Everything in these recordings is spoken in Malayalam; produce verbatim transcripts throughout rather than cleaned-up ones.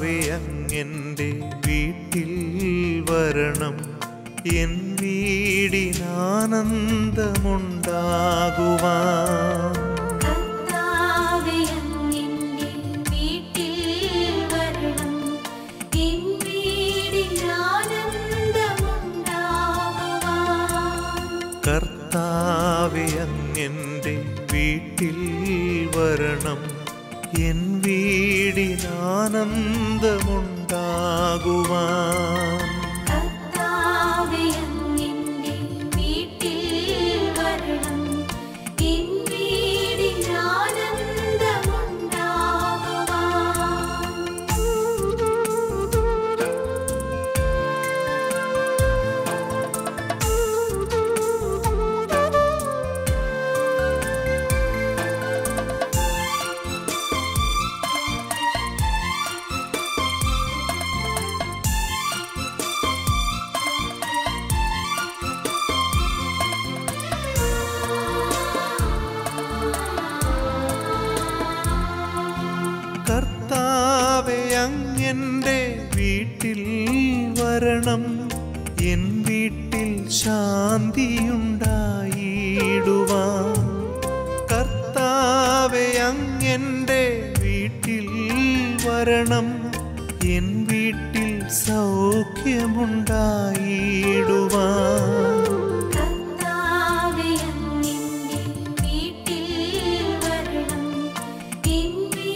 കർത്താവേ അങ്ങെൻ്റെ വീട്ടിൽ വരണം, എൻ വീടിനാനന്ദമുണ്ടാകുവാൻ. കർത്താവേ അങ്ങെൻ്റെ വീട്ടിൽ വരണം, എൻ വീടിനാനന്ദമുണ്ടാകുവാൻ. കർത്താവേ അങ്ങെൻ്റെ വീട്ടിൽ വരണം, എൻ വീടിനാനന്ദമുണ്ടാകുവാൻ. കർത്താവേ അങ്ങെൻ്റെ വീട്ടിൽ വരണം, എൻ വീടിനാനന്ദമുണ്ടാകുവാൻ. കർത്താവേ അങ്ങെൻ്റെ വീട്ടിൽ വരണം, എൻ വീട്ടിൽ ശാന്തിയുണ്ടായിടുവാൻ. കർത്താവേ അങ്ങെൻ്റെ വീട്ടിൽ വരണം, എൻ വീട്ടിൽ സൗഖ്യമുണ്ടായിടുവാൻ. കർത്താവേ അങ്ങെൻ്റെ വീട്ടിൽ വരണം, എൻ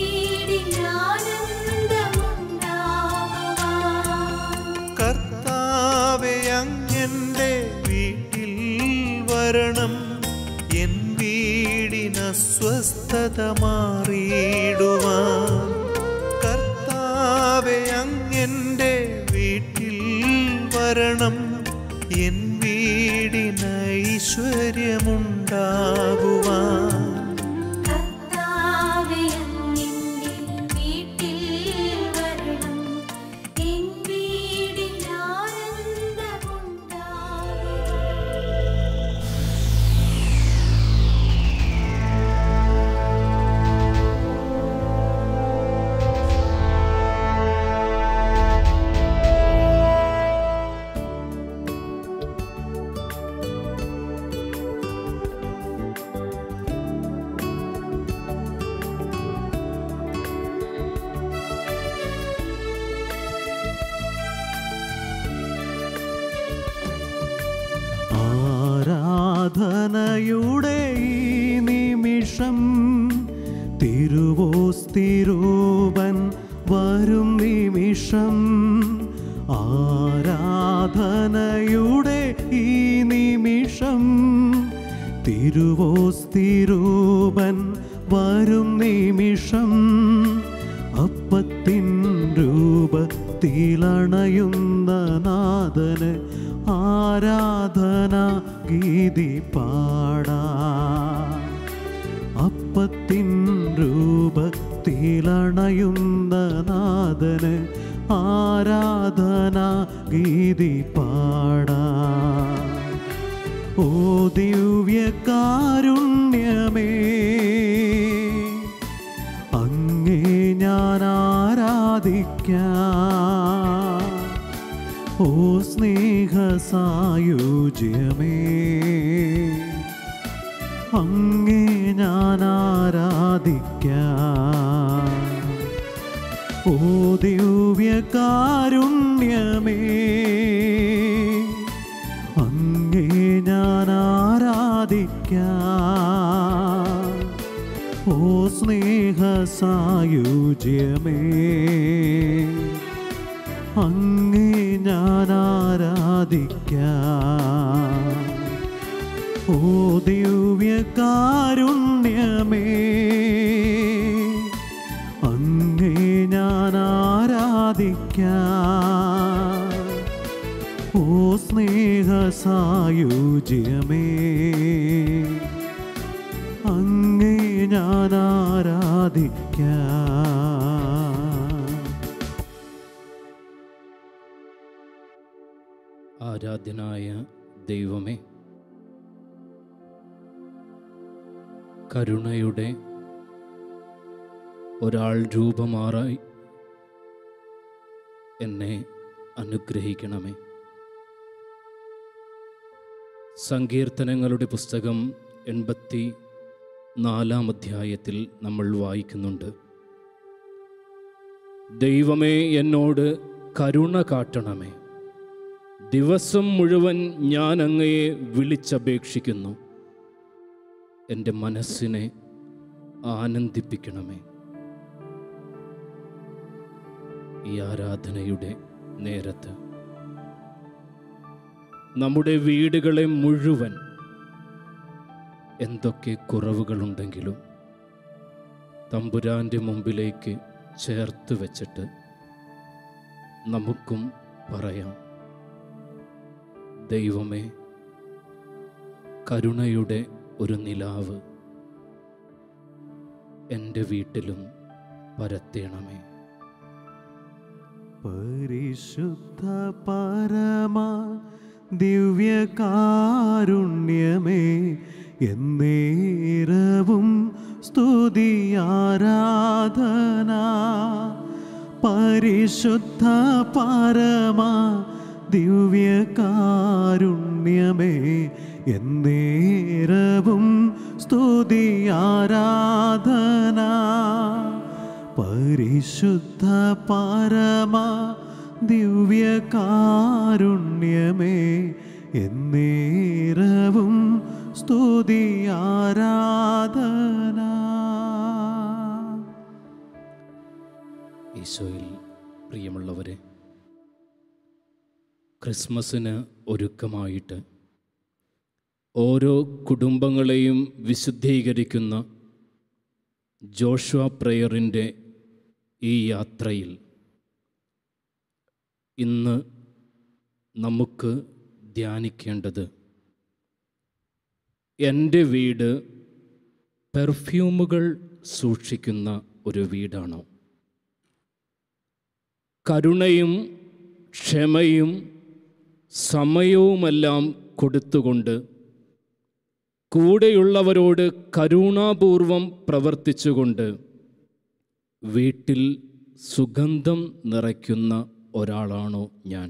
വീടിനാനന്ദമുണ്ടാകുവാൻ. കർത്താവേ അങ്ങെൻ്റെ വീട്ടിൽ വരണം, എൻ വീടിനസ്വസ്ഥത മാറിയിടുവാൻ. കർത്താവേ അങ്ങെൻ്റെ വീട്ടിൽ വരണം, എൻ വീടിനൈശ്വര്യമുണ്ടാകുവാൻ. കർത്താവേ അങ്ങെൻ്റെ വീട്ടിൽ വരണം, എൻ വീടിനാനന്ദമുണ്ടാകുവാൻ. ആരാധനയുടെ ഈ നിമിഷം തിരുവോസ്തിരൂപൻ വരും നിമിഷം. ആരാധനയുടെ ഈ നിമിഷം തിരുവോസ്തിരൂപൻ വരും നിമിഷം. അപ്പത്തിൻ രൂപത്തിലണയുന്ന നാഥന് ആരാധന ഗീതി പാടാ. അപ്പത്തിൻ രൂപത്തിലണയുന്ന നാഥന് ആരാധന ഗീതി പാടാ. ഓ ദിവ്യകാരുണ്യമേ, അങ്ങേ ഞാൻ ആരാധിക്കാം. ഓ സ്നേഹസായുജ്യമേ, അങ്ങേ ഞാൻ ആരാധിക്കാം. ഓ ദിവ്യകാരുണ്യമേ, അങ്ങേ ഞാൻ ആരാധിക്കാം. ഓ സ്നേഹസായുജ്യമേ, അങ്ങേ ഞാൻ ആരാധിക്കാം. ഓ ദിവ്യകാരുണ്യമേ, അങ്ങേ ഞാൻ ആരാധിക്കാം. ഓ സ്നേഹസായുജ്യമേ, അങ്ങേ ഞാൻ ആരാധിക്കാം. ആരാധ്യനായ ദൈവമേ, കരുണയുടെ ഒരാൾ രൂപമാറായി എന്നെ അനുഗ്രഹിക്കണമേ. സങ്കീർത്തനങ്ങളുടെ പുസ്തകം എൺപത്തി നാലാം അധ്യായത്തിൽ നമ്മൾ വായിക്കുന്നുണ്ട്, ദൈവമേ എന്നോട് കരുണ കാട്ടണമേ, ദിവസം മുഴുവൻ ഞാൻ അങ്ങയെ വിളിച്ചപേക്ഷിക്കുന്നു, എൻ്റെ മനസ്സിനെ ആനന്ദിപ്പിക്കണമേ. ഈ ആരാധനയുടെ നേരത്ത് നമ്മുടെ വീടുകളെ മുഴുവൻ എന്തൊക്കെ കുറവുകളുണ്ടെങ്കിലും തമ്പുരാൻ്റെ മുമ്പിലേക്ക് ചേർത്ത് വെച്ചിട്ട് നമുക്കും പറയാം, ദൈവമേ കരുണയുടെ ഒരു നിലാവ് എൻ്റെ വീട്ടിലും പരത്തേണമേ. പരിശുദ്ധ പരമ ദിവ്യകാരുണ്യമേ, എന്നേരവും സ്തുതി ആരാധന. പരിശുദ്ധ പരമ ദിവ്യകാരുണ്യമേ, എന്നേരവും സ്തുതി ആരാധന. പരിശുദ്ധ പരമ ദിവ്യകാരുണ്യമേ, എന്നേരവും സ്തുതി ആരാധന. ഈശോയിൽ പ്രിയമുള്ളവരെ, ക്രിസ്മസിന് ഒരുക്കമായിട്ട് ഓരോ കുടുംബങ്ങളെയും വിശുദ്ധീകരിക്കുന്ന ജോഷുവ പ്രയറിൻ്റെ ഈ യാത്രയിൽ ഇന്ന് നമുക്ക് ധ്യാനിക്കേണ്ടത്, എൻ്റെ വീട് പെർഫ്യൂമുകൾ സൂക്ഷിക്കുന്ന ഒരു വീടാണോ? കരുണയും ക്ഷമയും സമയവുമെല്ലാം കൊടുത്തുകൊണ്ട് കൂടെയുള്ളവരോട് കരുണാപൂർവം പ്രവർത്തിച്ചുകൊണ്ട് വീട്ടിൽ സുഗന്ധം നിറയ്ക്കുന്ന ഒരാളാണോ ഞാൻ?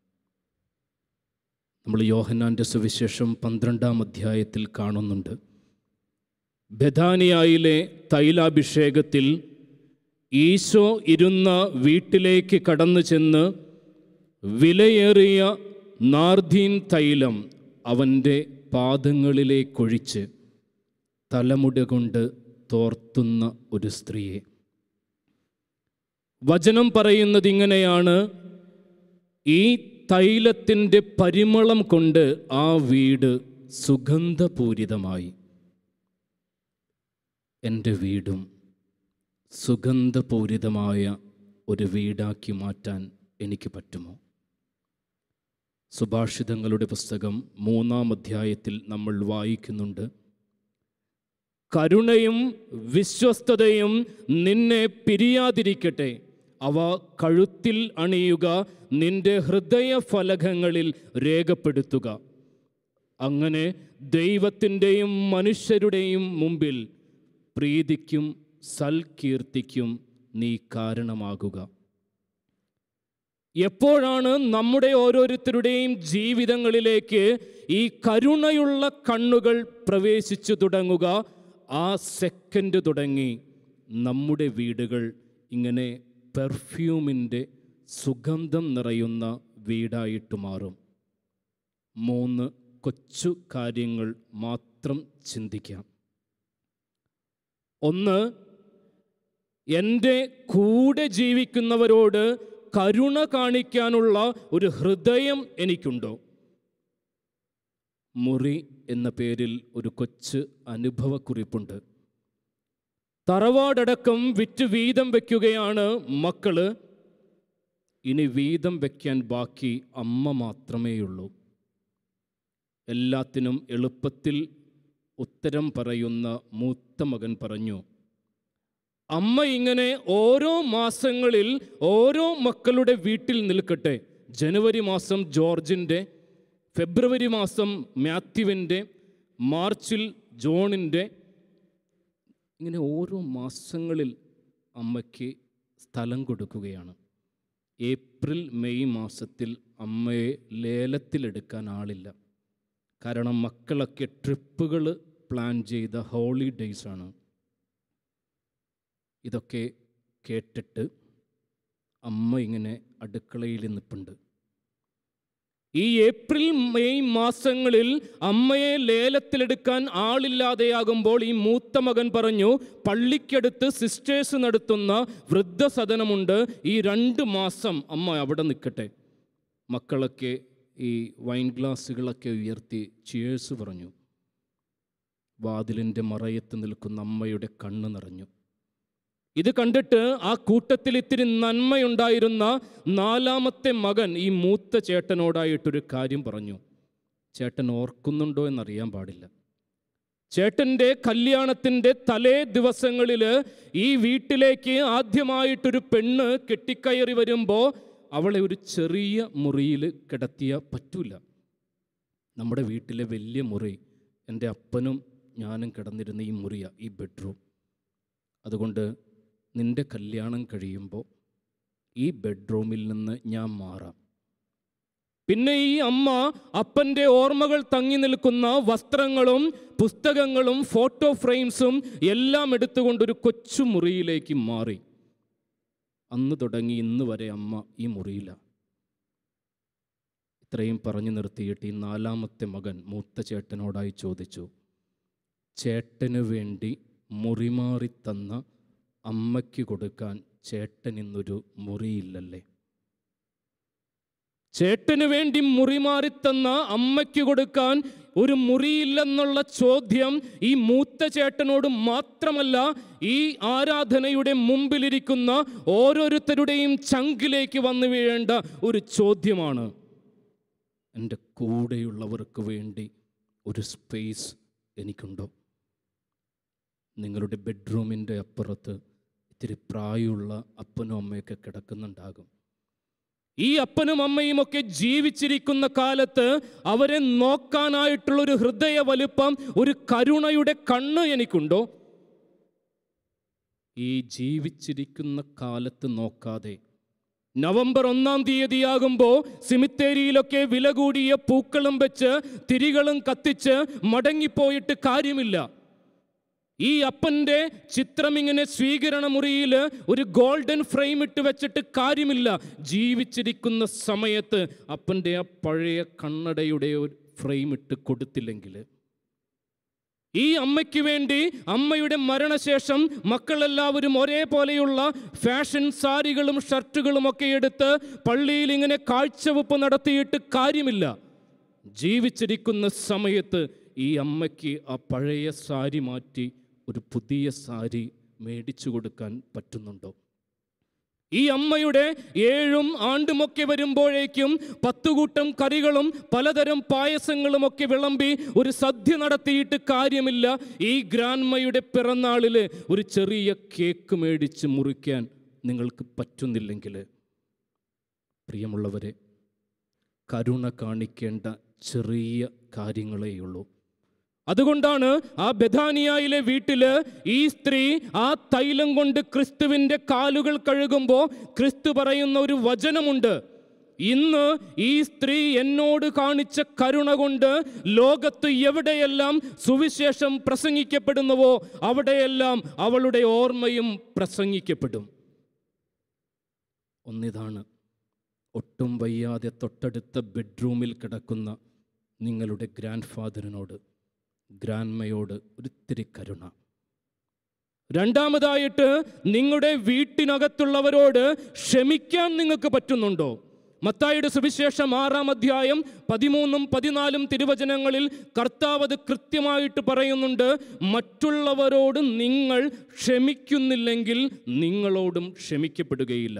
നമ്മൾ യോഹന്നാൻ്റെ സുവിശേഷം പന്ത്രണ്ടാം അധ്യായത്തിൽ കാണുന്നുണ്ട്, ബെഥാനിയായിലെ തൈലാഭിഷേകത്തിൽ ഈശോ ഇരുന്ന വീട്ടിലേക്ക് കടന്നു ചെന്ന് വിലയേറിയ നാർദീൻ തൈലം അവൻ്റെ പാദങ്ങളിലേക്കൊഴിച്ച് തലമുടി കൊണ്ട് തോർത്തുന്ന ഒരു സ്ത്രീയെ. വചനം പറയുന്നത് ഇങ്ങനെയാണ്, ഈ തൈലത്തിൻ്റെ പരിമളം കൊണ്ട് ആ വീട് സുഗന്ധപൂരിതമായി. എൻ്റെ വീടും സുഗന്ധപൂരിതമായ ഒരു വീടാക്കി മാറ്റാൻ എനിക്ക് പറ്റുമോ? സുഭാഷിതങ്ങളുടെ പുസ്തകം മൂന്നാം അധ്യായത്തിൽ നമ്മൾ വായിക്കുന്നുണ്ട്, കരുണയും വിശ്വസ്തതയും നിന്നെ പിരിയാതിരിക്കട്ടെ, അവ കഴുത്തിൽ അണിയുക, നിന്റെ ഹൃദയഫലകങ്ങളിൽ രേഖപ്പെടുത്തുക. അങ്ങനെ ദൈവത്തിൻ്റെയും മനുഷ്യരുടെയും മുമ്പിൽ പ്രീതിക്കും സൽകീർത്തിക്കും നീ കാരണമാകുക. എപ്പോഴാണ് നമ്മുടെ ഓരോരുത്തരുടെയും ജീവിതങ്ങളിലേക്ക് ഈ കരുണയുള്ള കണ്ണുകൾ പ്രവേശിച്ചു തുടങ്ങുക? ആ സെക്കൻഡ് തുടങ്ങി നമ്മുടെ വീടുകൾ ഇങ്ങനെ പെർഫ്യൂമിൻ്റെ സുഗന്ധം നിറയുന്ന വീടായിട്ട് മാറും. മൂന്ന് കൊച്ചു കാര്യങ്ങൾ മാത്രം ചിന്തിക്കാം. ഒന്ന്, എൻ്റെ കൂടെ ജീവിക്കുന്നവരോട് കരുണ കാണിക്കാനുള്ള ഒരു ഹൃദയം എനിക്കുണ്ടോ? മുറി എന്ന പേരിൽ ഒരു കൊച്ചു അനുഭവക്കുറിപ്പുണ്ട്. തറവാടടക്കം വിറ്റ് വീതം വയ്ക്കുകയാണ് മക്കള്. ഇനി വീതം വയ്ക്കാൻ ബാക്കി അമ്മ മാത്രമേയുള്ളൂ. എല്ലാത്തിനും എളുപ്പത്തിൽ ഉത്തരം പറയുന്ന മൂത്ത മകൻ പറഞ്ഞു, അമ്മ ഇങ്ങനെ ഓരോ മാസങ്ങളിൽ ഓരോ മക്കളുടെ വീട്ടിൽ നിൽക്കട്ടെ. ജനുവരി മാസം ജോർജിൻ്റെ, ഫെബ്രുവരി മാസം മാത്യുവിൻ്റെ, മാർച്ചിൽ ജോണിൻ്റെ, ഇങ്ങനെ ഓരോ മാസങ്ങളിൽ അമ്മയ്ക്ക് സ്ഥലം കൊടുക്കുകയാണ്. ഏപ്രിൽ മെയ് മാസത്തിൽ അമ്മയെ ലേലത്തിലെടുക്കാൻ ആളില്ല. കാരണം മക്കളൊക്കെ ട്രിപ്പുകൾ പ്ലാൻ ചെയ്ത ഹോളിഡേയ്സാണ്. ഇതൊക്കെ കേട്ടിട്ട് അമ്മ ഇങ്ങനെ അടുക്കളയിൽ നിൽപ്പുണ്ട്. ഈ ഏപ്രിൽ മെയ് മാസങ്ങളിൽ അമ്മയെ ലേലത്തിലെടുക്കാൻ ആളില്ലാതെയാകുമ്പോൾ ഈ മൂത്ത മകൻ പറഞ്ഞു, പള്ളിക്കടുത്ത് സിസ്റ്റേഴ്സ് നടത്തുന്ന വൃദ്ധസദനമുണ്ട്, ഈ രണ്ട് മാസം അമ്മ അവിടെ നിൽക്കട്ടെ. മക്കളൊക്കെ ഈ വൈൻ ഗ്ലാസ്സുകളൊക്കെ ഉയർത്തി ചിയേഴ്സ് പറഞ്ഞു. വാതിലിൻ്റെ മറയത്ത് നിൽക്കുന്ന അമ്മയുടെ കണ്ണ് നിറഞ്ഞു. ഇത് കണ്ടിട്ട് ആ കൂട്ടത്തിൽ ഇത്തിരി നന്മയുണ്ടായിരുന്ന നാലാമത്തെ മകൻ ഈ മൂത്ത ചേട്ടനോടായിട്ടൊരു കാര്യം പറഞ്ഞു. ചേട്ടൻ ഓർക്കുന്നുണ്ടോ എന്നറിയാൻ പാടില്ല. ചേട്ടൻ്റെ കല്യാണത്തിൻ്റെ തലേ ദിവസങ്ങളിൽ ഈ വീട്ടിലേക്ക് ആദ്യമായിട്ടൊരു പെണ്ണ് കെട്ടിക്കയറി വരുമ്പോൾ അവളെ ഒരു ചെറിയ മുറിയിൽ കിടത്തിയാൽ പറ്റൂല. നമ്മുടെ വീട്ടിലെ വലിയ മുറി എൻ്റെ അപ്പനും ഞാനും കിടന്നിരുന്ന ഈ മുറിയാണ്, ഈ ബെഡ്റൂം. അതുകൊണ്ട് നിൻ്റെ കല്യാണം കഴിയുമ്പോൾ ഈ ബെഡ്റൂമിൽ നിന്ന് ഞാൻ മാറാം. പിന്നെ ഈ അമ്മ അപ്പൻ്റെ ഓർമ്മകൾ തങ്ങി നിൽക്കുന്ന വസ്ത്രങ്ങളും പുസ്തകങ്ങളും ഫോട്ടോ ഫ്രെയിംസും എല്ലാം എടുത്തുകൊണ്ടൊരു കൊച്ചു മുറിയിലേക്ക് മാറി. അന്ന് തുടങ്ങി ഇന്ന് വരെ അമ്മ ഈ മുറിയിലാണ്. ഇത്രയും പറഞ്ഞു നിർത്തിയിട്ട് ഈ നാലാമത്തെ മകൻ മൂത്ത ചേട്ടനോടായി ചോദിച്ചു, ചേട്ടന് വേണ്ടി മുറി മാറി തന്ന അമ്മയ്ക്ക് കൊടുക്കാൻ ചേട്ടൻ ഇന്നൊരു മുറിയില്ലല്ലേ? ചേട്ടന് വേണ്ടി മുറി മാറിത്തന്ന അമ്മയ്ക്ക് കൊടുക്കാൻ ഒരു മുറിയില്ലെന്നുള്ള ചോദ്യം ഈ മൂത്ത ചേട്ടനോട് മാത്രമല്ല, ഈ ആരാധനയുടെ മുമ്പിലിരിക്കുന്ന ഓരോരുത്തരുടെയും ചങ്കിലേക്ക് വന്നു വീഴേണ്ട ഒരു ചോദ്യമാണ്. എൻ്റെ കൂടെയുള്ളവർക്ക് വേണ്ടി ഒരു സ്പേസ് എനിക്കുണ്ടോ? നിങ്ങളുടെ ബെഡ്റൂമിൻ്റെ അപ്പുറത്ത് ഇത്തിരി പ്രായമുള്ള അപ്പനും അമ്മയൊക്കെ കിടക്കുന്നുണ്ടാകും. ഈ അപ്പനും അമ്മയും ഒക്കെ ജീവിച്ചിരിക്കുന്ന കാലത്ത് അവരെ നോക്കാനായിട്ടുള്ളൊരു ഹൃദയ വലുപ്പം, ഒരു കരുണയുടെ കണ്ണ് എനിക്കുണ്ടോ? ഈ ജീവിച്ചിരിക്കുന്ന കാലത്ത് നോക്കാതെ നവംബർ ഒന്നാം തീയതിയാകുമ്പോൾ സിമിത്തേരിയിലൊക്കെ വില കൂടിയ പൂക്കളും വെച്ച് തിരികളും കത്തിച്ച് മടങ്ങിപ്പോയിട്ട് കാര്യമില്ല. ഈ അപ്പൻ്റെ ചിത്രം ഇങ്ങനെ സ്വീകരണ മുറിയിൽ ഒരു ഗോൾഡൻ ഫ്രെയിം ഇട്ട് വെച്ചിട്ട് കാര്യമില്ല. ജീവിച്ചിരിക്കുന്ന സമയത്ത് അപ്പൻ്റെ ആ പഴയ കണ്ണടയുടെ ഒരു ഫ്രെയിം ഇട്ട് കൊടുത്തില്ലെങ്കിൽ, ഈ അമ്മയ്ക്ക് വേണ്ടി അമ്മയുടെ മരണശേഷം മക്കളെല്ലാവരും ഒരേപോലെയുള്ള ഫാഷൻ സാരികളും ഷർട്ടുകളും ഒക്കെ എടുത്ത് പള്ളിയിൽ ഇങ്ങനെ കാഴ്ചവെപ്പ് നടത്തിയിട്ട് കാര്യമില്ല. ജീവിച്ചിരിക്കുന്ന സമയത്ത് ഈ അമ്മയ്ക്ക് ആ പഴയ സാരി മാറ്റി ഒരു പുതിയ സാരി മേടിച്ചു കൊടുക്കാൻ പറ്റുന്നുണ്ടോ? ഈ അമ്മയുടെ ഏഴും ആണ്ടുമൊക്കെ വരുമ്പോഴേക്കും പത്തുകൂട്ടം കറികളും പലതരം പായസങ്ങളുമൊക്കെ വിളമ്പി ഒരു സദ്യ നടത്തിയിട്ട് കാര്യമില്ല. ഈ ഗ്രാൻമയുടെ പിറന്നാളിൽ ഒരു ചെറിയ കേക്ക് മേടിച്ച് മുറിക്കാൻ നിങ്ങൾക്ക് പറ്റുന്നില്ലെങ്കിൽ, പ്രിയമുള്ളവരെ, കരുണ കാണിക്കേണ്ട ചെറിയ കാര്യങ്ങളേയുള്ളൂ. അതുകൊണ്ടാണ് ആ ബെഥാനിയയിലെ വീട്ടിൽ ഈ സ്ത്രീ ആ തൈലം കൊണ്ട് ക്രിസ്തുവിൻ്റെ കാലുകൾ കഴുകുമ്പോൾ ക്രിസ്തു പറയുന്ന ഒരു വചനമുണ്ട്. ഇന്ന് ഈ സ്ത്രീ എന്നോട് കാണിച്ച കരുണ കൊണ്ട് ലോകത്ത് എവിടെയെല്ലാം സുവിശേഷം പ്രസംഗിക്കപ്പെടുന്നുവോ അവിടെയെല്ലാം അവളുടെ ഓർമ്മയും പ്രസംഗിക്കപ്പെടും. ഒന്നിതാണ്, ഒട്ടും വയ്യാതെ തൊട്ടടുത്ത ബെഡ്റൂമിൽ കിടക്കുന്ന നിങ്ങളുടെ ഗ്രാൻഡ് ഫാദറിനോട്, ഗ്രാൻമയോട് ഒരിത്തിരി കരുണ. രണ്ടാമതായിട്ട്, നിങ്ങളുടെ വീട്ടിനകത്തുള്ളവരോട് ക്ഷമിക്കാൻ നിങ്ങൾക്ക് പറ്റുന്നുണ്ടോ? മത്തായിയുടെ സുവിശേഷം ആറാം അധ്യായം പതിമൂന്നും പതിനാലും തിരുവചനങ്ങളിൽ കർത്താവ് അത് കൃത്യമായിട്ട് പറയുന്നുണ്ട്. മറ്റുള്ളവരോട് നിങ്ങൾ ക്ഷമിക്കുന്നില്ലെങ്കിൽ നിങ്ങളോടും ക്ഷമിക്കപ്പെടുകയില്ല.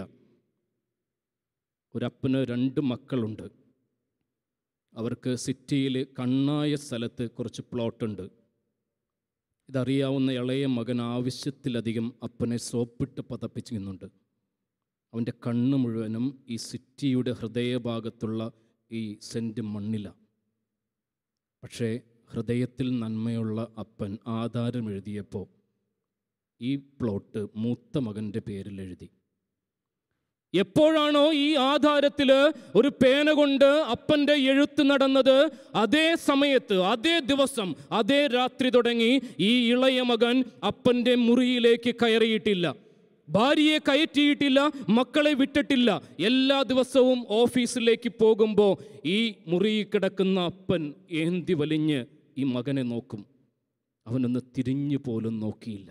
ഒരപ്പന് രണ്ട് മക്കളുണ്ട്. അവർക്ക് സിറ്റിയിൽ കണ്ണായ സ്ഥലത്ത് കുറച്ച് പ്ലോട്ടുണ്ട്. ഇതറിയാവുന്ന ഇളയ മകൻ ആവശ്യത്തിലധികം അപ്പനെ സോപ്പിട്ട് പതപ്പിച്ചുന്നുണ്ട്. അവൻ്റെ കണ്ണ് മുഴുവനും ഈ സിറ്റിയുടെ ഹൃദയഭാഗത്തുള്ള ഈ സെൻറ്റ് മണ്ണിലാണ്. പക്ഷേ ഹൃദയത്തിൽ നന്മയുള്ള അപ്പൻ ആധാരം എഴുതിയപ്പോൾ ഈ പ്ലോട്ട് മൂത്ത മകൻ്റെ പേരിൽ എഴുതി. എപ്പോഴാണോ ഈ ആധാരത്തിൽ ഒരു പേന കൊണ്ട് അപ്പൻ്റെ എഴുത്ത് നടന്നത്, അതേ സമയത്ത് അതേ ദിവസം അതേ രാത്രി തുടങ്ങി ഈ ഇളയ മകൻ അപ്പൻ്റെ മുറിയിലേക്ക് കയറിയിട്ടില്ല, ഭാര്യയെ കയറ്റിയിട്ടില്ല, മക്കളെ വിട്ടിട്ടില്ല. എല്ലാ ദിവസവും ഓഫീസിലേക്ക് പോകുമ്പോൾ ഈ മുറിയിൽ കിടക്കുന്ന അപ്പൻ ഏന്തി വലിഞ്ഞ് ഈ മകനെ നോക്കും. അവനൊന്ന് തിരിഞ്ഞു പോലും നോക്കിയില്ല.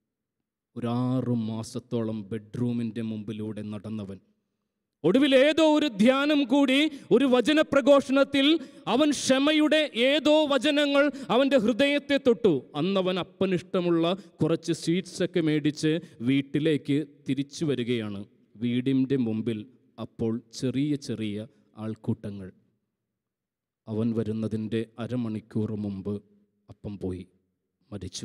ഒരാറു മാസത്തോളം ബെഡ്റൂമിൻ്റെ മുമ്പിലൂടെ നടന്നവൻ ഒടുവിൽ ഏതോ ഒരു ധ്യാനം കൂടി, ഒരു വചനപ്രഘോഷണത്തിൽ അവൻ ക്ഷമയുടെ ഏതോ വചനങ്ങൾ അവൻ്റെ ഹൃദയത്തെ തൊട്ടു. അന്നവൻ അപ്പനിഷ്ടമുള്ള കുറച്ച് സ്വീറ്റ്സൊക്കെ മേടിച്ച് വീട്ടിലേക്ക് തിരിച്ചു വരികയാണ്. വീടിൻ്റെ മുമ്പിൽ അപ്പോൾ ചെറിയ ചെറിയ ആൾക്കൂട്ടങ്ങൾ. അവൻ വരുന്നതിൻ്റെ അരമണിക്കൂർ മുമ്പ് അപ്പം പോയി, മരിച്ചു.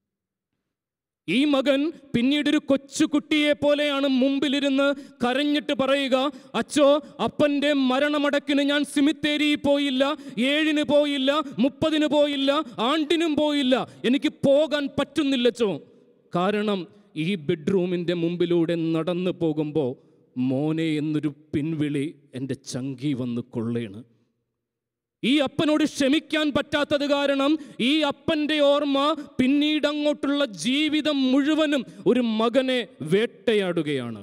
ഈ മകൻ പിന്നീടൊരു കൊച്ചുകുട്ടിയെ പോലെയാണ് മുമ്പിലിരുന്ന് കരഞ്ഞിട്ട് പറയുക, അച്ചോ, അപ്പൻ്റെ മരണമടക്കിന് ഞാൻ സിമിത്തേരിയിൽ പോയില്ല, ഏഴിന് പോയില്ല, മുപ്പതിന് പോയില്ല, ആണ്ടിനും പോയില്ല, എനിക്ക് പോകാൻ പറ്റുന്നില്ലച്ചോ. കാരണം ഈ ബെഡ്റൂമിൻ്റെ മുമ്പിലൂടെ നടന്നു പോകുമ്പോൾ മോനെ എന്നൊരു പിൻവിളി എൻ്റെ ചങ്കി വന്ന് കൊള്ളേണ്. ഈ അപ്പനോട് ക്ഷമിക്കാൻ പറ്റാത്തത് കാരണം ഈ അപ്പൻ്റെ ഓർമ്മ പിന്നീട് അങ്ങോട്ടുള്ള ജീവിതം മുഴുവനും ഒരു മകനെ വേട്ടയാടുകയാണ്.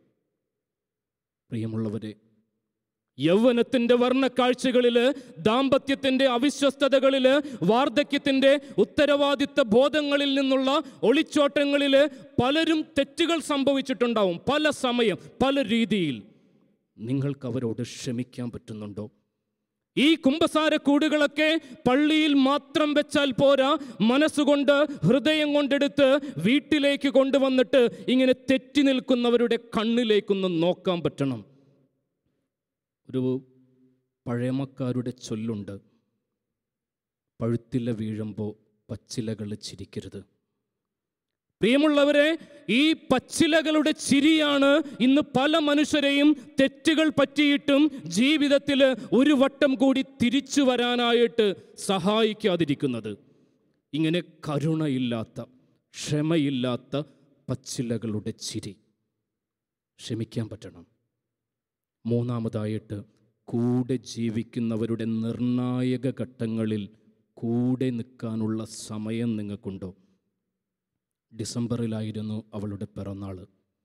പ്രിയമുള്ളവരെ, യൗവനത്തിൻ്റെ വർണ്ണക്കാഴ്ചകളിൽ, ദാമ്പത്യത്തിൻ്റെ അവിശ്വസ്തതകളിൽ, വാർദ്ധക്യത്തിൻ്റെ ഉത്തരവാദിത്ത ബോധങ്ങളിൽ നിന്നുള്ള ഒളിച്ചോട്ടങ്ങളിൽ പലരും തെറ്റുകൾ സംഭവിച്ചിട്ടുണ്ടാവും. പല സമയം പല രീതിയിൽ. നിങ്ങൾക്ക് അവരോട് ക്ഷമിക്കാൻ പറ്റുന്നുണ്ടോ? ഈ കുമ്പസാരക്കൂടുകളൊക്കെ പള്ളിയിൽ മാത്രം വെച്ചാൽ പോരാ, മനസ്സുകൊണ്ട് ഹൃദയം കൊണ്ടെടുത്ത് വീട്ടിലേക്ക് കൊണ്ടുവന്നിട്ട് ഇങ്ങനെ തെറ്റി നിൽക്കുന്നവരുടെ കണ്ണിലേക്കൊന്ന് നോക്കാൻ പറ്റണം. ഒരു പഴമക്കാരുടെ ചൊല്ലുണ്ട്, പഴുത്തില വീഴുമ്പോൾ പച്ചിലകൾ ചിരിക്കരുത്. പ്രിയമുള്ളവരെ, ഈ പച്ചിലകളുടെ ചിരിയാണ് ഇന്ന് പല മനുഷ്യരെയും തെറ്റുകൾ പറ്റിയിട്ടും ജീവിതത്തിൽ ഒരു വട്ടം കൂടി തിരിച്ചു വരാനായിട്ട് സഹായിക്കാതിരിക്കുന്നത്. ഇങ്ങനെ കരുണയില്ലാത്ത, ക്ഷമയില്ലാത്ത പച്ചിലകളുടെ ചിരി. ക്ഷമിക്കാൻ പറ്റണം. മൂന്നാമതായിട്ട്, കൂടെ ജീവിക്കുന്നവരുടെ നിർണായക ഘട്ടങ്ങളിൽ കൂടെ നിൽക്കാനുള്ള സമയം നിങ്ങൾക്കുണ്ടോ? ഡിസംബറിലായിരുന്നു അവളുടെ പിറന്നാൾ.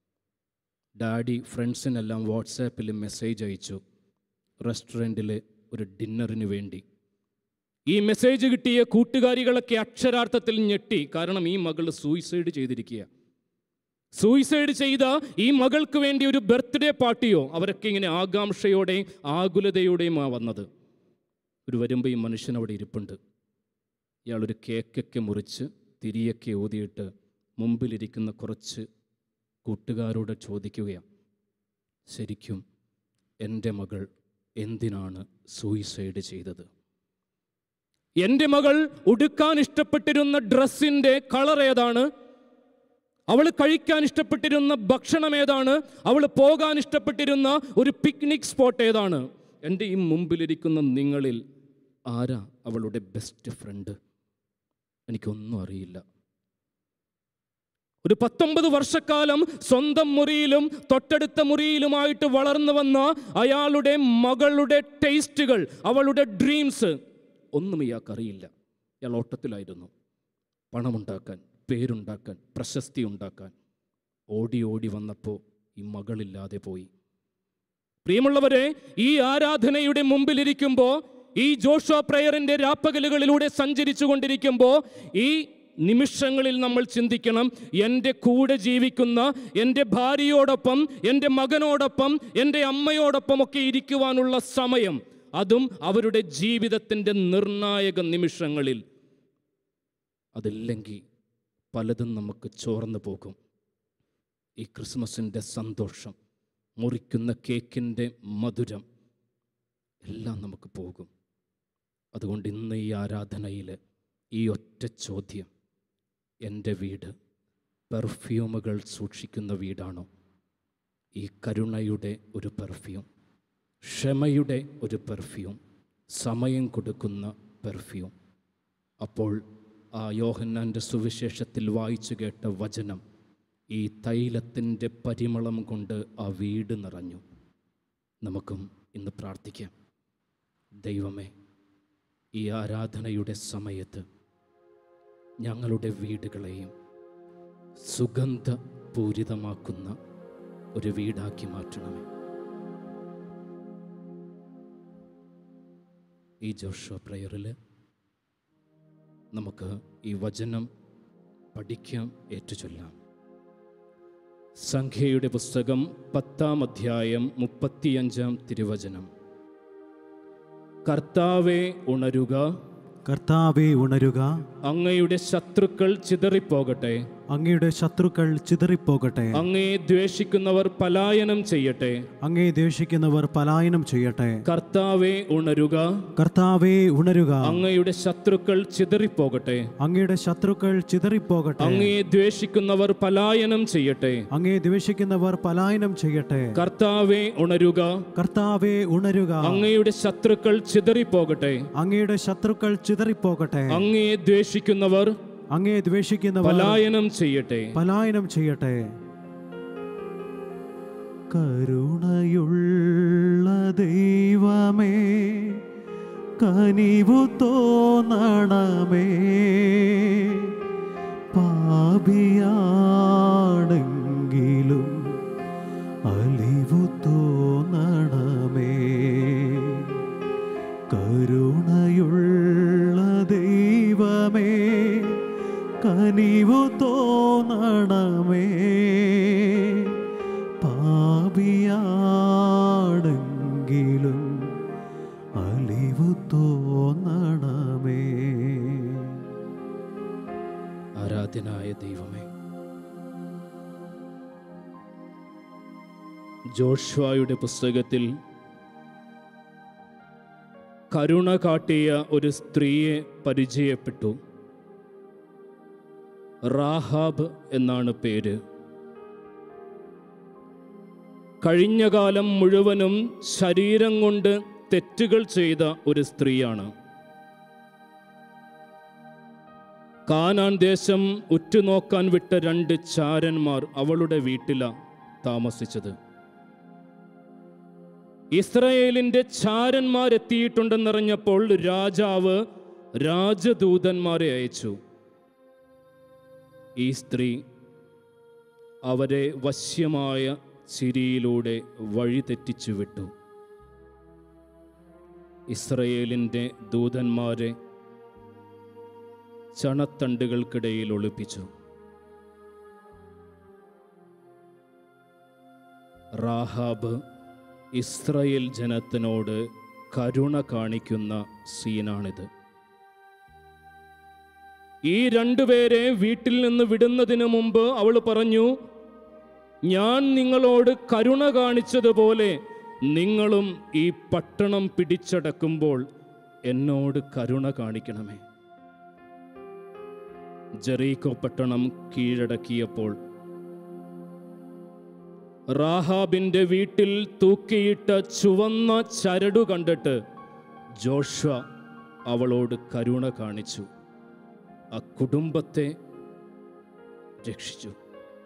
ഡാഡി ഫ്രണ്ട്സിനെല്ലാം വാട്സാപ്പിൽ മെസ്സേജ് അയച്ചു, റെസ്റ്റോറൻറ്റിൽ ഒരു ഡിന്നറിന് വേണ്ടി. ഈ മെസ്സേജ് കിട്ടിയ കൂട്ടുകാരികളൊക്കെ അക്ഷരാർത്ഥത്തിൽ ഞെട്ടി. കാരണം ഈ മകൾ സൂയിസൈഡ് ചെയ്തിരിക്കുക. സൂയിസൈഡ് ചെയ്ത ഈ മകൾക്ക് വേണ്ടി ഒരു ബർത്ത്ഡേ പാർട്ടിയോ? അവരൊക്കെ ഇങ്ങനെ ആകാംക്ഷയോടെയും ആകുലതയോടെയുമാണ് വന്നത്. ഒരു വരുമ്പോൾ ഈ മനുഷ്യൻ അവിടെ ഇരിപ്പുണ്ട്. ഇയാളൊരു കേക്കൊക്കെ മുറിച്ച് തിരിയൊക്കെ ഊതിയിട്ട് മുമ്പിലിരിക്കുന്ന കുറച്ച് കൂട്ടുകാരോട് ചോദിക്കുകയാണ്, ശരിക്കും എൻ്റെ മകൾ എന്തിനാണ് സൂയിസൈഡ് ചെയ്തത്? എൻ്റെ മകൾ ഉടുക്കാൻ ഇഷ്ടപ്പെട്ടിരുന്ന ഡ്രസ്സിൻ്റെ കളർ ഏതാണ്? അവൾ കഴിക്കാൻ ഇഷ്ടപ്പെട്ടിരുന്ന ഭക്ഷണം ഏതാണ്? അവൾ പോകാൻ ഇഷ്ടപ്പെട്ടിരുന്ന ഒരു പിക്നിക് സ്പോട്ട് ഏതാണ്? എൻ്റെ ഈ മുമ്പിലിരിക്കുന്ന നിങ്ങളിൽ ആരാ അവളുടെ ബെസ്റ്റ് ഫ്രണ്ട്? എനിക്കൊന്നും അറിയില്ല. ഒരു പത്തൊമ്പത് വർഷക്കാലം സ്വന്തം മുറിയിലും തൊട്ടടുത്ത മുറിയിലുമായിട്ട് വളർന്നു വന്ന അയാളുടെ മകളുടെ ടേസ്റ്റുകൾ, അവളുടെ ഡ്രീംസ് ഒന്നും ഇയാൾക്കറിയില്ല. ഇയാൾ ഓട്ടത്തിലായിരുന്നു. പണമുണ്ടാക്കാൻ, പേരുണ്ടാക്കാൻ, പ്രശസ്തി ഉണ്ടാക്കാൻ ഓടി ഓടി വന്നപ്പോൾ ഈ മകളില്ലാതെ പോയി. പ്രിയമുള്ളവരെ, ഈ ആരാധനയുടെ മുമ്പിലിരിക്കുമ്പോൾ, ഈ ജോഷുവ പ്രയറിൻ്റെ രാപ്പകലുകളിലൂടെ സഞ്ചരിച്ചു കൊണ്ടിരിക്കുമ്പോൾ ഈ നിമിഷങ്ങളിൽ നമ്മൾ ചിന്തിക്കണം, എൻ്റെ കൂടെ ജീവിക്കുന്ന എൻ്റെ ഭാര്യയോടൊപ്പം, എൻ്റെ മകനോടൊപ്പം, എൻ്റെ അമ്മയോടൊപ്പം ഒക്കെ ഇരിക്കുവാനുള്ള സമയം, അതും അവരുടെ ജീവിതത്തിൻ്റെ നിർണായക നിമിഷങ്ങളിൽ. അതില്ലെങ്കിൽ പലതും നമുക്ക് ചോർന്നു പോകും. ഈ ക്രിസ്മസിൻ്റെ സന്തോഷം, മുറിക്കുന്ന കേക്കിൻ്റെ മധുരം എല്ലാം നമുക്ക് പോകും. അതുകൊണ്ട് ഇന്ന് ഈ ആരാധനയിൽ ഈ ഒറ്റ ചോദ്യം, എൻ്റെ വീട് പെർഫ്യൂമുകൾ സൂക്ഷിക്കുന്ന വീടാണോ? ഈ കരുണയുടെ ഒരു പെർഫ്യൂം, ക്ഷമയുടെ ഒരു പെർഫ്യൂം, സമയം കൊടുക്കുന്ന പെർഫ്യൂം. അപ്പോൾ ആ യോഹന്നാൻ്റെ സുവിശേഷത്തിൽ വായിച്ചു കേട്ട വചനം ഈ തൈലത്തിൻ്റെ പരിമളം കൊണ്ട് ആ വീട് നിറഞ്ഞു. നമുക്കും ഇന്ന് പ്രാർത്ഥിക്കാം. ദൈവമേ, ഈ ആരാധനയുടെ സമയത്ത് ഞങ്ങളുടെ വീടുകളെയും സുഗന്ധപൂരിതമാക്കുന്ന ഒരു വീടാക്കി മാറ്റണമേ. ഈ ജോഷുവ പ്രയറിൽ നമുക്ക് ഈ വചനം പഠിക്കാം, ഏറ്റുചൊല്ലാം. സംഖ്യയുടെ പുസ്തകം പത്താം അധ്യായം മുപ്പത്തിയഞ്ചാം തിരുവചനം. കർത്താവേ ഉണരുക, കർത്താവേ ഉണരുക, അങ്ങയുടെ ശത്രുക്കൾ ചിതറിപ്പോകട്ടെ, അങ്ങയുടെ ശത്രുക്കൾ ചിതറിപ്പോകട്ടെ, അങ്ങയെ ദ്വേഷിക്കുന്നവർ പലായനം ചെയ്യട്ടെ, അങ്ങേ ദ്വേഷിക്കുന്നവർ പലായനം ചെയ്യട്ടെ. കർത്താവേ ഉണരുക, കർത്താവേ ഉണരുക, അങ്ങയുടെ ശത്രുക്കൾ ചിതറിപ്പോകട്ടെ, അങ്ങയുടെ ശത്രുക്കൾ ചിതറിപ്പോകട്ടെ, അങ്ങയെ ദ്വേഷിക്കുന്നവർ പലായനം ചെയ്യട്ടെ, അങ്ങേ ദ്വേഷിക്കുന്നവർ പലായനം ചെയ്യട്ടെ. കർത്താവേ ഉണരുക, കർത്താവേ ഉണരുക, അങ്ങയുടെ ശത്രുക്കൾ ചിതറിപ്പോകട്ടെ, അങ്ങയുടെ ശത്രുക്കൾ ചിതറിപ്പോകട്ടെ, അങ്ങയെ ദ്വേഷിക്കുന്നവർ അങ്ങേ ദ്വേഷിക്കുന്നവർ പലായനം ചെയ്യട്ടെ. പലായനം ചെയ്യട്ടെ. കരുണയുള്ള ദൈവമേ, കനിവു തോന്നണമേ, പാപിയാണെങ്കിലും അലിവു തോന്നണമേ. കരുണയുള്ള ദൈവമേ, കനിവു തോന്നണമേ, പാപിയാണെങ്കിലും അലിവു തോന്നണമേ. ആരാധ്യനായ ദൈവമേ, ജോഷുവയുടെ പുസ്തകത്തിൽ കരുണ കാട്ടിയ ഒരു സ്ത്രീയെ പരിചയപ്പെട്ടു. റാഹാബ് എന്നാണ് പേര്. കഴിഞ്ഞ കാലം മുഴുവനും ശരീരം കൊണ്ട് തെറ്റുകൾ ചെയ്ത ഒരു സ്ത്രീയാണ്. കാനാൻ ദേശം ഉറ്റുനോക്കാൻ വിട്ട രണ്ട് ചാരന്മാർ അവളുടെ വീട്ടിലാണ് താമസിച്ചത്. ഇസ്രായേലിൻ്റെ ചാരന്മാരെത്തിയിട്ടുണ്ടെന്നറിഞ്ഞപ്പോൾ രാജാവ് രാജദൂതന്മാരെ അയച്ചു. ഈ സ്ത്രീ അവരെ വശ്യമായ ചിരിയിലൂടെ വഴിതെറ്റിച്ചു വിട്ടു. ഇസ്രായേലിൻ്റെ ദൂതന്മാരെ ചണത്തണ്ടുകൾക്കിടയിൽ ഒളിപ്പിച്ചു. റാഹാബ് ഇസ്രായേൽ ജനത്തിനോട് കരുണ കാണിക്കുന്ന സീനാണിത്. ഈ രണ്ടുപേരെ വീട്ടിൽ നിന്ന് വിടുന്നതിന് മുമ്പ് അവൾ പറഞ്ഞു, ഞാൻ നിങ്ങളോട് കരുണ കാണിച്ചതുപോലെ നിങ്ങളും ഈ പട്ടണം പിടിച്ചടക്കുമ്പോൾ എന്നോട് കരുണ കാണിക്കണമേ. ജെറീക്കോ പട്ടണം കീഴടക്കിയപ്പോൾ റാഹാബിൻ്റെ വീട്ടിൽ തൂക്കിയിട്ട ചുവന്ന ചരടു കണ്ടിട്ട് ജോഷുവ അവളോട് കരുണ കാണിച്ചു. ആ കുടുംബത്തെ രക്ഷിച്ചു.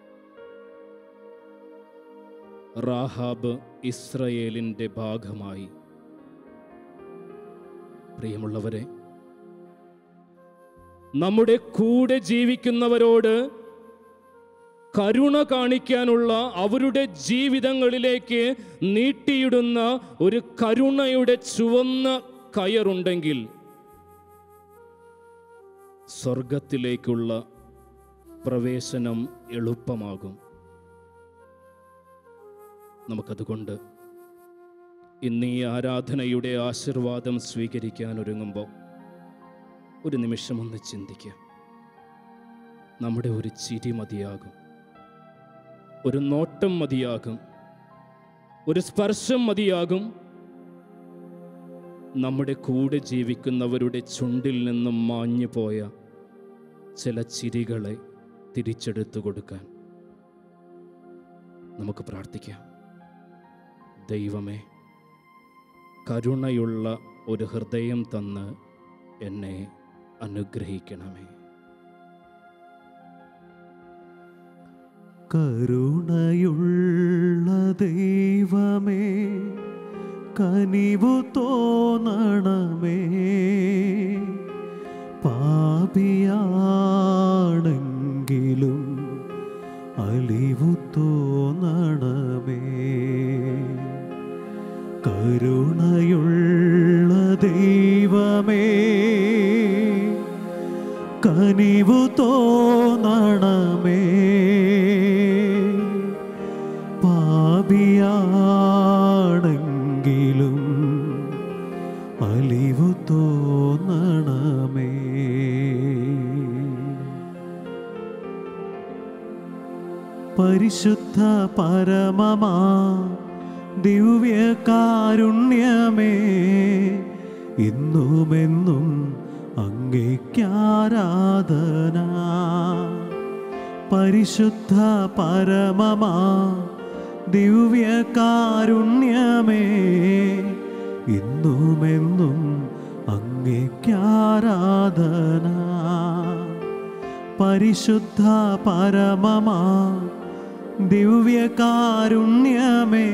റാഹാബ് ഇസ്രായേലിൻ്റെ ഭാഗമായി. പ്രിയമുള്ളവരെ, നമ്മുടെ കൂടെ ജീവിക്കുന്നവരോട് കരുണ കാണിക്കാനുള്ള അവരുടെ ജീവിതങ്ങളിലേക്ക് നീട്ടിയിടുന്ന ഒരു കരുണയുടെ ചുവന്ന കയറുണ്ടെങ്കിൽ സ്വർഗത്തിലേക്കുള്ള പ്രവേശനം എളുപ്പമാകും. നമുക്കതുകൊണ്ട് ഇന്ന് ഈ ആരാധനയുടെ ആശീർവാദം സ്വീകരിക്കാൻ ഒരുങ്ങുമ്പോൾ ഒരു നിമിഷം ഒന്ന് ചിന്തിക്കുക. നമ്മുടെ ഒരു ചിരി മതിയാകും, ഒരു നോട്ടം മതിയാകും, ഒരു സ്പർശം മതിയാകും നമ്മുടെ കൂടെ ജീവിക്കുന്നവരുടെ ചുണ്ടിൽ നിന്നും മാഞ്ഞു പോയ ചില ചിരികളെ തിരിച്ചെടുത്തു കൊടുക്കാൻ. നമുക്ക് പ്രാർത്ഥിക്കാം. ദൈവമേ, കരുണയുള്ള ഒരു ഹൃദയം തന്ന് എന്നെ അനുഗ്രഹിക്കണമേ. കരുണയുള്ള ദൈവമേ കനിവു തോന്നണമേ, പാപിയാണെങ്കിലും അലിവു തോന്നണമേ. കരുണയുള്ള ദൈവമേ കനിവു തോന്നണമേ, പാപിയാണെങ്കിലും അലിവു തോന്നണമേ. പരിശുദ്ധ പരമമാ ദിവ്യകാരുണ്യമേ, ഇന്നുമെന്നും അങ്ങേക്കാരാധന. പരിശുദ്ധ പരമമാ ദിവ്യകാരുണ്യമേ, ഇന്നുമെന്നും അങ്ങേക്കാരാധന. പരിശുദ്ധ പരമമാ ദിവ്യകാരുണ്യമേ,